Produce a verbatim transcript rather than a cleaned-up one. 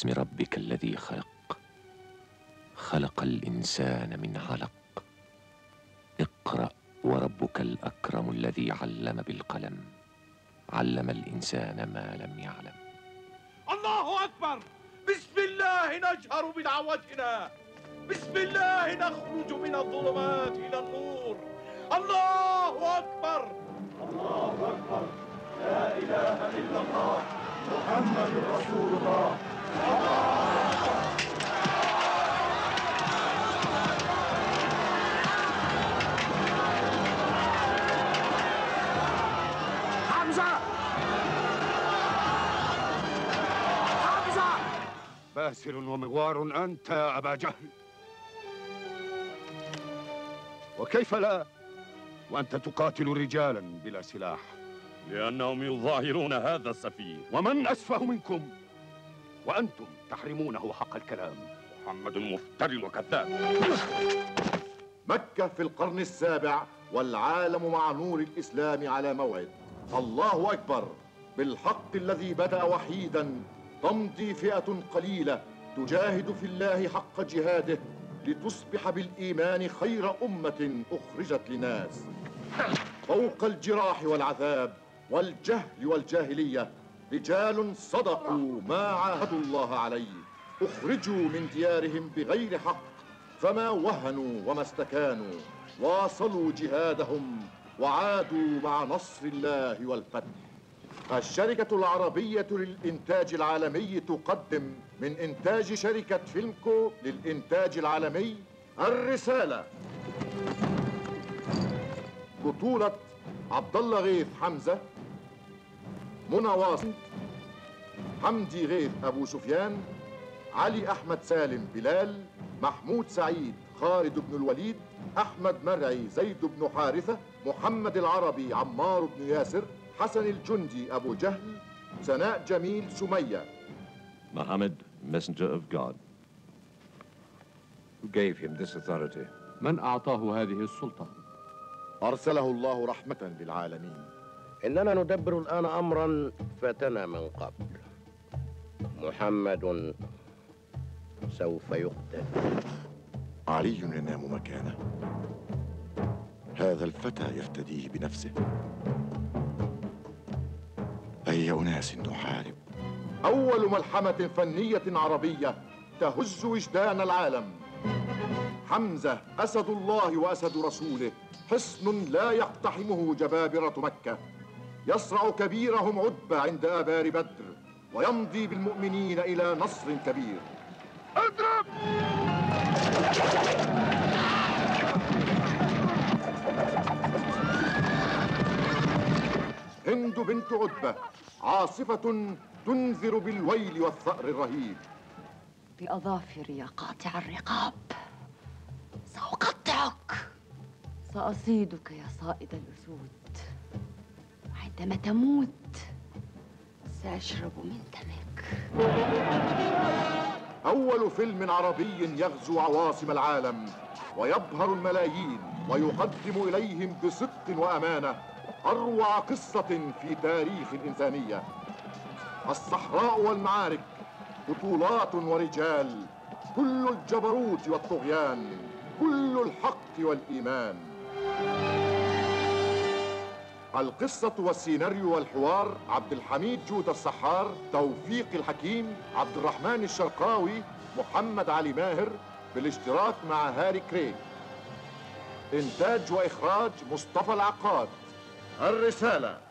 باسم ربك الذي خلق خلق الإنسان من علق. اقرأ وربك الأكرم الذي علم بالقلم علم الإنسان ما لم يعلم. الله أكبر. بسم الله نجهر بدعوتنا، بسم الله نخرج من الظلمات إلى النور. الله أكبر، الله أكبر، لا إله إلا الله محمد رسول الله. الله أكبر. حمزة، حمزة. باسل ومغوار أنت يا أبا جهل، وكيف لا وأنت تقاتل رجالا بلا سلاح؟ لأنهم يظاهرون هذا السفيه. ومن أسفه منكم؟ وأنتم تحرمونه حق الكلام. محمد مفتر وكذاب. مكة في القرن السابع والعالم مع نور الإسلام على موعد. الله أكبر. بالحق الذي بدأ وحيدا تمضي فئة قليلة تجاهد في الله حق جهاده لتصبح بالإيمان خير أمة أخرجت لناس. فوق الجراح والعذاب والجهل والجاهلية رجال صدقوا ما عاهدوا الله عليه، أخرجوا من ديارهم بغير حق فما وهنوا وما استكانوا، واصلوا جهادهم وعادوا مع نصر الله والفتح. الشركة العربية للإنتاج العالمي تقدم من إنتاج شركة فيلمكو للإنتاج العالمي الرسالة. بطولة عبد الله غيث حمزة، منى واصل، حمدي غيث أبو سفيان، علي أحمد سالم بلال، محمود سعيد خالد بن الوليد، أحمد مرعي زيد بن حارثة، محمد العربي عمار بن ياسر، حسن الجندي أبو جهل، سناء جميل سمية. Muhammad, messenger of God. Who gave him this authority? من أعطاه هذه السلطة؟ أرسله الله رحمة للعالمين. إننا ندبر الآن أمرا فاتنا من قبل. محمد سوف يقتل. علي ينام مكانه، هذا الفتى يفتديه بنفسه. أي أناس نحارب. أول ملحمة فنية عربية تهز وجدان العالم. حمزة أسد الله وأسد رسوله، حصن لا يقتحمه جبابرة مكة، يصرع كبيرهم عتبة عند آبار بدر، ويمضي بالمؤمنين إلى نصر كبير. اضرب! هند بنت عتبة عاصفة تنذر بالويل والثأر الرهيب. بأظافري يا قاطع الرقاب سأقطعك، سأصيدك يا صائد الأسود، وعندما تموت سأشرب من دمك. أول فيلم عربي يغزو عواصم العالم ويبهر الملايين ويقدم إليهم بصدق وأمانة أروع قصة في تاريخ الإنسانية. الصحراء والمعارك، بطولات ورجال، كل الجبروت والطغيان، كل الحق والإيمان. القصة والسيناريو والحوار عبد الحميد جود السحار، توفيق الحكيم، عبد الرحمن الشرقاوي، محمد علي ماهر، بالاشتراك مع هاري كريك. إنتاج وإخراج مصطفى العقاد. الرسالة.